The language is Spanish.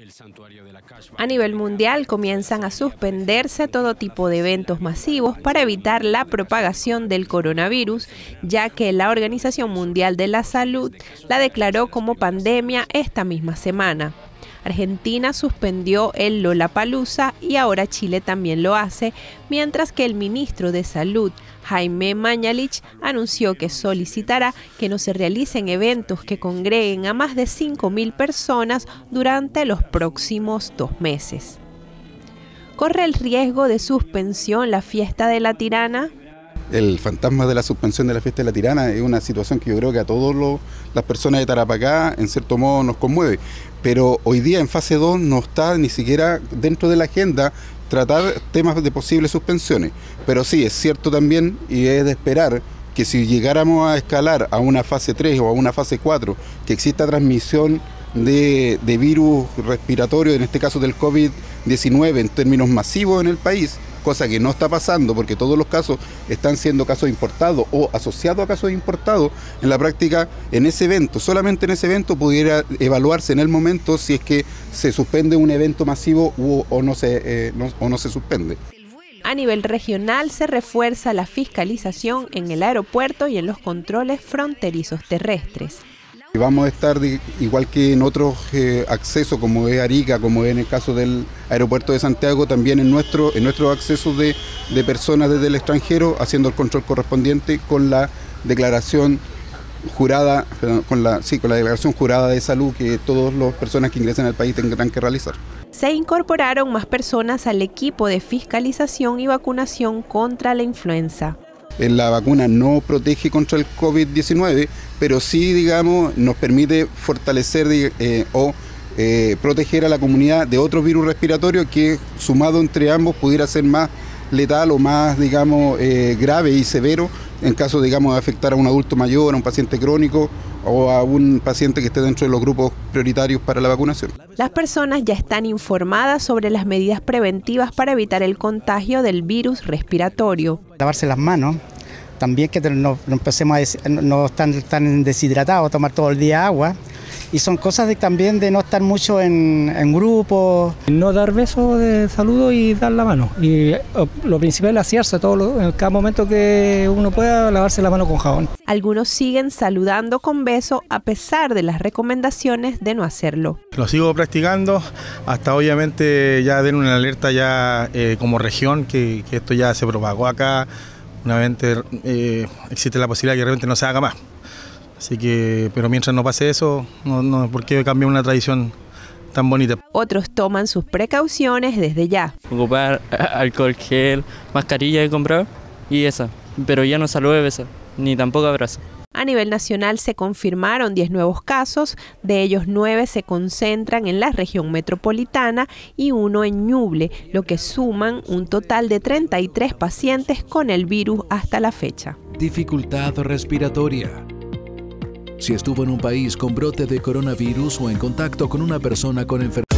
A nivel mundial comienzan a suspenderse todo tipo de eventos masivos para evitar la propagación del coronavirus, ya que la Organización Mundial de la Salud la declaró como pandemia esta misma semana. Argentina suspendió el Lollapalooza y ahora Chile también lo hace, mientras que el ministro de Salud, Jaime Mañalich, anunció que solicitará que no se realicen eventos que congreguen a más de 5.000 personas durante los próximos 2 meses. ¿Corre el riesgo de suspensión la fiesta de la Tirana? El fantasma de la suspensión de la fiesta de la Tirana es una situación que yo creo que a todas las personas de Tarapacá en cierto modo nos conmueve, pero hoy día en fase 2 no está ni siquiera dentro de la agenda tratar temas de posibles suspensiones, pero sí es cierto también y es de esperar que si llegáramos a escalar a una fase 3 o a una fase 4, que exista transmisión de virus respiratorio, en este caso del COVID-19 en términos masivos en el país, cosa que no está pasando porque todos los casos están siendo casos importados o asociados a casos importados. En la práctica, en ese evento, solamente en ese evento pudiera evaluarse en el momento si es que se suspende un evento masivo o no se suspende. A nivel regional se refuerza la fiscalización en el aeropuerto y en los controles fronterizos terrestres. Vamos a estar, igual que en otros accesos, como es Arica, como es en el caso del aeropuerto de Santiago, también en nuestros accesos de personas desde el extranjero, haciendo el control correspondiente con la declaración jurada, con la declaración jurada de salud que todas las personas que ingresen al país tendrán que realizar. Se incorporaron más personas al equipo de fiscalización y vacunación contra la influenza. La vacuna no protege contra el COVID-19, pero sí, digamos, nos permite fortalecer proteger a la comunidad de otros virus respiratorios que, sumado entre ambos, pudiera ser más letal o más, digamos, grave y severo en caso, digamos, de afectar a un adulto mayor, a un paciente crónico o a un paciente que esté dentro de los grupos prioritarios para la vacunación. Las personas ya están informadas sobre las medidas preventivas para evitar el contagio del virus respiratorio. Lavarse las manos, también que no empecemos a no estar tan deshidratados, tomar todo el día agua. Y son cosas también de no estar mucho en grupos. No dar besos de saludo y dar la mano. Y lo principal es asearse en cada momento que uno pueda, lavarse la mano con jabón. Algunos siguen saludando con beso a pesar de las recomendaciones de no hacerlo. Lo sigo practicando hasta obviamente ya den una alerta ya como región que esto ya se propagó acá. Nuevamente existe la posibilidad de que realmente no se haga más. Así que, pero mientras no pase eso, no por qué cambiar una tradición tan bonita. Otros toman sus precauciones desde ya. Ocupar alcohol gel, mascarilla he comprado y esa, pero ya no salude besos, ni tampoco abrazo. A nivel nacional se confirmaron 10 nuevos casos, de ellos 9 se concentran en la región metropolitana y 1 en Ñuble, lo que suman un total de 33 pacientes con el virus hasta la fecha. Dificultad respiratoria. Si estuvo en un país con brote de coronavirus o en contacto con una persona con enfermedad.